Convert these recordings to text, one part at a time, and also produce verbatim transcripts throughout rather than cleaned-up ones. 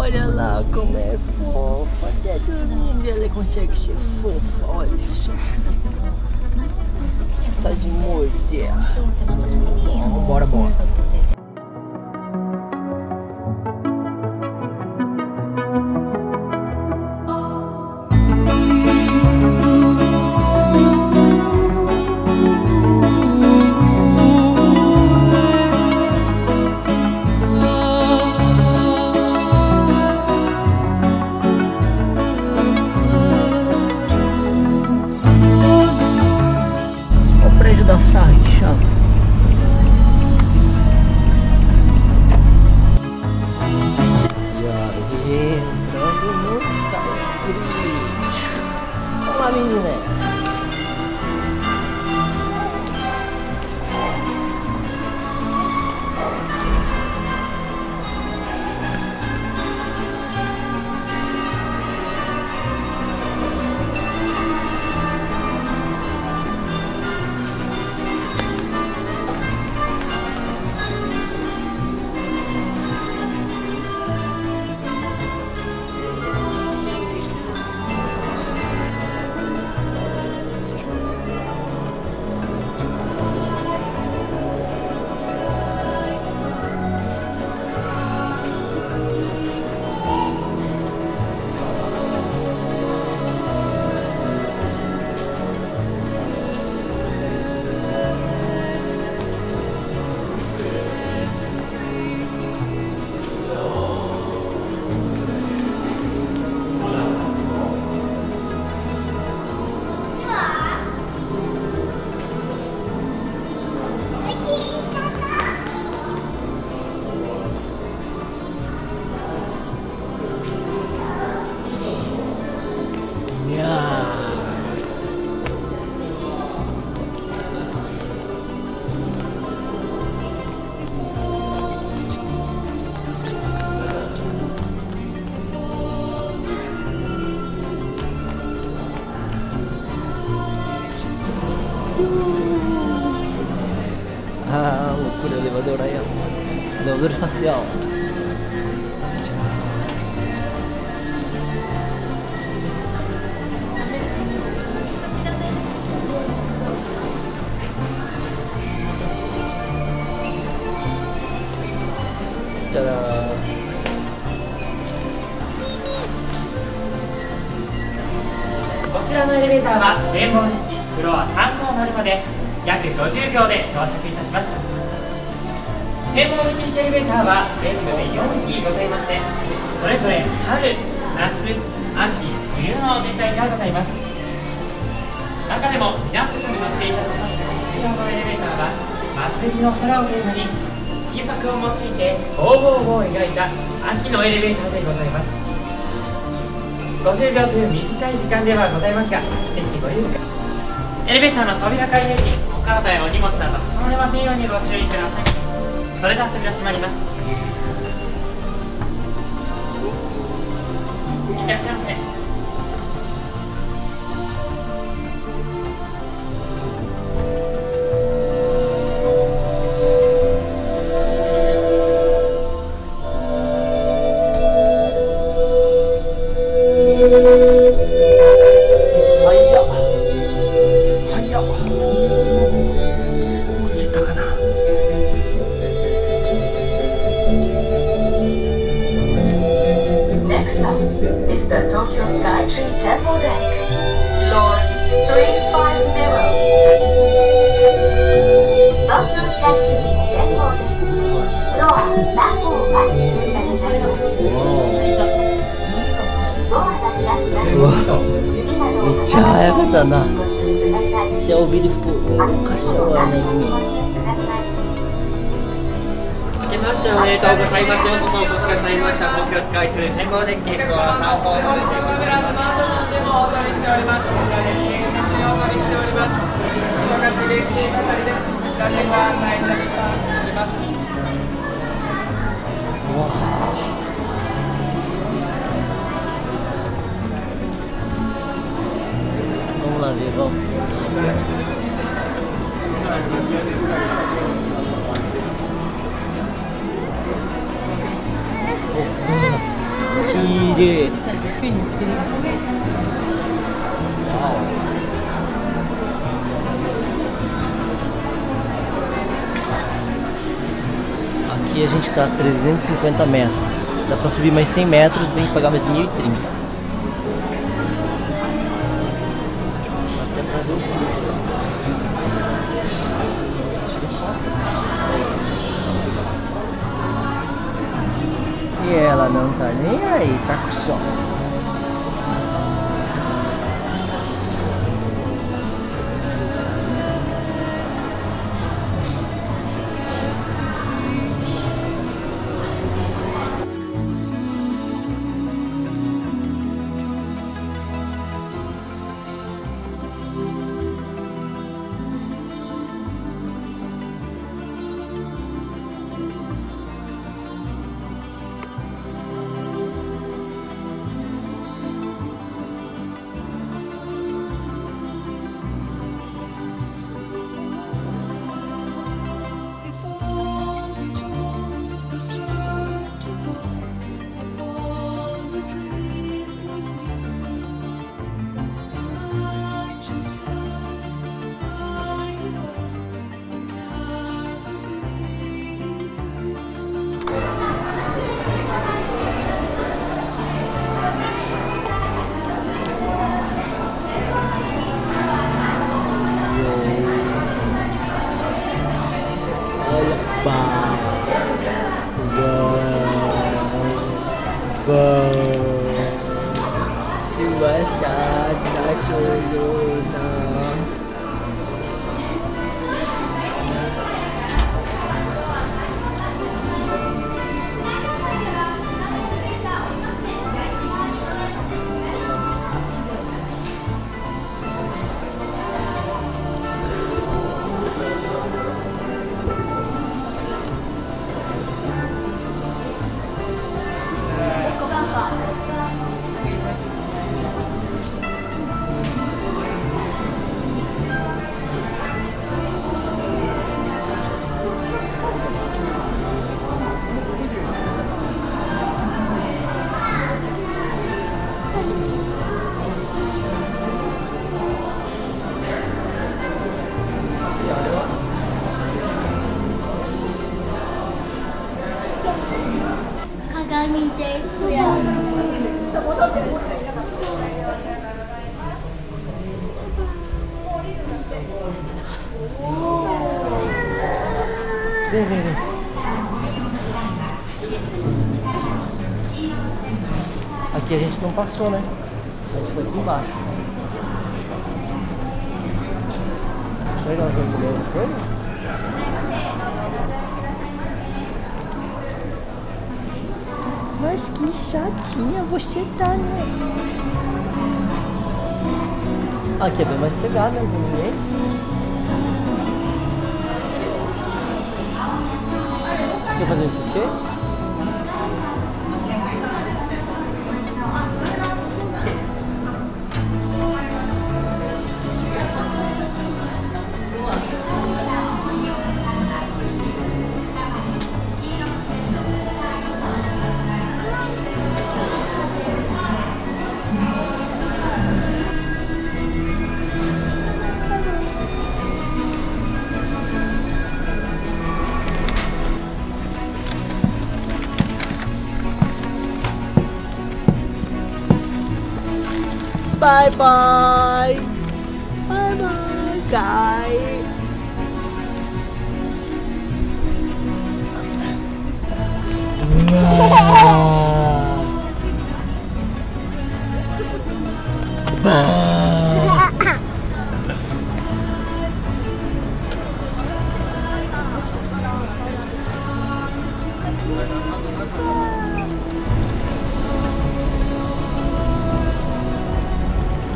Olha lá como é fofa, até dormindo ela consegue ser fofa, olha só. Tá de morder. Bom, bora, bora. O prédio da S A R, chato. E aí, entrando no Sky Street. Olá, menina. Ah, loucura, elevador aí, ó. Elevador espacial. Tcharam. こちらのエレベーターはレインボーデッキフロアさんごーまるまで約ごじゅうびょうで到着いたします。展望デッキエレベーターは全部でよんきございまして、それぞれ春、夏、秋、冬のデザインがございます。中でも皆様に乗っていただきますこちらのエレベーターは祭りの空をテーマに金箔を用いて鳳凰を描いた秋のエレベーターでございます。ごじゅうびょうという短い時間ではございますが、ぜひご優雅。エレベーターの扉開閉時、お体やお荷物など挟まれませんようにご注意ください。それでは扉閉まります。いってらっしゃいませ。 うわ、めっちゃ早かったな。じゃあおビル服おかしいわね。 明けましておめでとうございます。ようこそお越しくださいました。東京スカイツリー展望デッキフロアさんごーまるまるでございます。スマートフォンでもお撮りしております。こちらで写真をお撮りしております。正月限定係でこちらでご案内いたします。 Vamos lá ver, vamos. Fini, fini. Uau. Aqui a gente tá a trezentos e cinquenta metros. Dá pra subir mais cem metros e tem que pagar mais mil e trinta. Até trazer o vídeo. E ela não tá nem aí, tá com sono. Subasa Tasolona. Vem, vem, vem. Aqui a gente não passou, né? A gente foi aqui embaixo. Legal, tem que ler uma coisa? Mas que chatinha você tá, né? Aqui é bem mais sossegado, né? Não tem ninguém. Você vai fazer isso o quê? Bye bye. Bye bye, guys.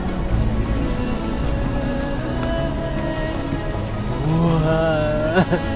Wow.